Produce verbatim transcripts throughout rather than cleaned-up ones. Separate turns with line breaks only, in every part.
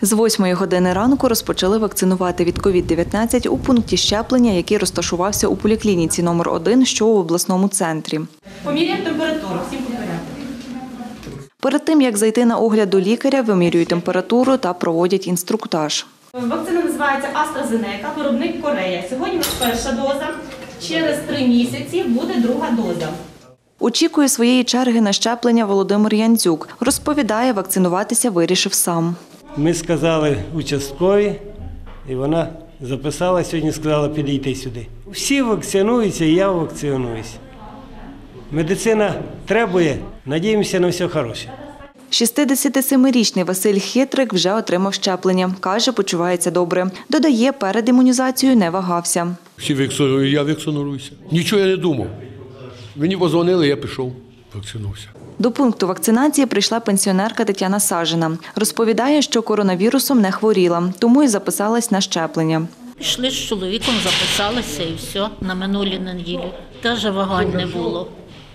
З восьмої години ранку розпочали вакцинувати від ковід дев'ятнадцять у пункті щеплення, який розташувався у поліклініці номер один, що у обласному центрі.
Поміряємо температуру, всім по порядку.
Перед тим, як зайти на огляд до лікаря, вимірюють температуру та проводять інструктаж.
Вакцина називається AstraZeneca, виробник Корея. Сьогодні у нас перша доза, через три місяці буде друга доза.
Очікує своєї черги на щеплення Володимир Яндзюк. Розповідає, вакцинуватися вирішив сам.
Ми сказали участкові, і вона записала, сьогодні сказала підійти сюди. Всі вакцинуються, і я вакцинуюся. Медицина требує, надіємося на все хороше.
шістдесятисемирічний Василь Хитрик вже отримав щеплення. Каже, почувається добре. Додає, перед імунізацією не вагався.
Всі вакцинують, я вакцинуюся. Нічого я не думав. Мені позвонили, я пішов, вакцинувався.
До пункту вакцинації прийшла пенсіонерка Тетяна Сажина. Розповідає, що коронавірусом не хворіла, тому і записалась на щеплення.
Пішли з чоловіком, записалися і все, на минулій неділі. Теж вагань не було.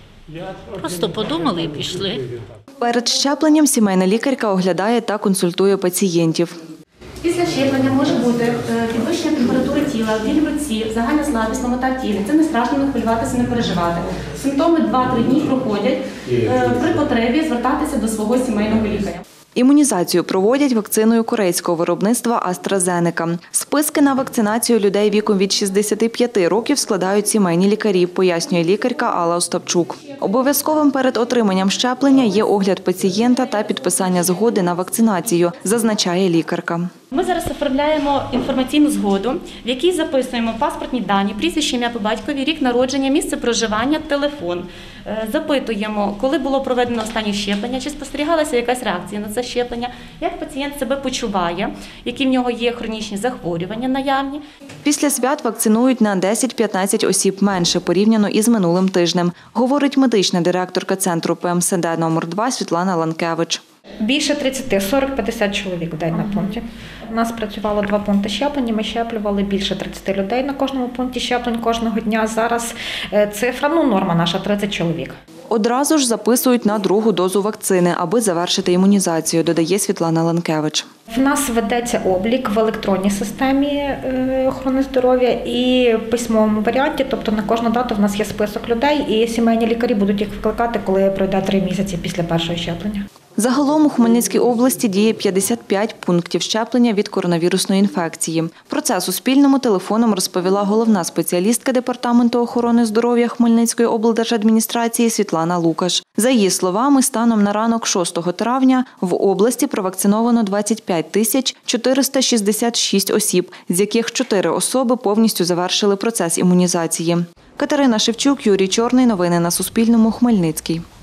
Просто подумали і пішли.
Перед щепленням сімейна лікарка оглядає та консультує пацієнтів.
Після щеплення може бути підвищення температури тіла, біль в руці, загальна слабість, ломота в тілі. Це не страшно, не хвилюватися, не переживати. Симптоми два-три дні проходять. При потребі звертатися до свого сімейного лікаря.
Імунізацію проводять вакциною корейського виробництва AstraZeneca. Списки на вакцинацію людей віком від шістдесяти п'яти років складають сімейні лікарі, пояснює лікарка Алла Остапчук. Обов'язковим перед отриманням щеплення є огляд пацієнта та підписання згоди на вакцинацію, зазначає лікарка.
Ми зараз оформляємо інформаційну згоду, в якій записуємо паспортні дані, прізвище, ім'я по батькові, рік народження, місце проживання, телефон. Запитуємо, коли було проведено останнє щеплення, чи спостерігалася якась реакція на це щеплення, як пацієнт себе почуває, які в нього є хронічні захворювання наявні.
Після свят вакцинують на десять-п'ятнадцять осіб менше порівняно із минулим тижнем, говорить медична директорка центру Пе Ем Се Де номер два Світлана Ланкевич.
Більше тридцяти, сорок-п'ятдесят чоловік в день на пункті. У нас працювало два пункти щеплення, ми щеплювали більше тридцяти людей на кожному пункті щеплень кожного дня. Зараз цифра, ну норма наша, тридцять чоловік.
Одразу ж записують на другу дозу вакцини, аби завершити імунізацію, додає Світлана Ланкевич.
В нас ведеться облік в електронній системі охорони здоров'я і в письмовому варіанті, тобто на кожну дату в нас є список людей і сімейні лікарі будуть їх викликати, коли пройде три місяці після першого щеплення.
Загалом у Хмельницькій області діє п'ятдесят п'ять пунктів щеплення від коронавірусної інфекції. Про це Суспільному телефоном розповіла головна спеціалістка Департаменту охорони здоров'я Хмельницької облдержадміністрації Світлана Лукаш. За її словами, станом на ранок шостого травня в області провакциновано двадцять п'ять тисяч чотириста шістдесят шість осіб, з яких чотири особи повністю завершили процес імунізації. Катерина Шевчук, Юрій Чорний. Новини на Суспільному. Хмельницький.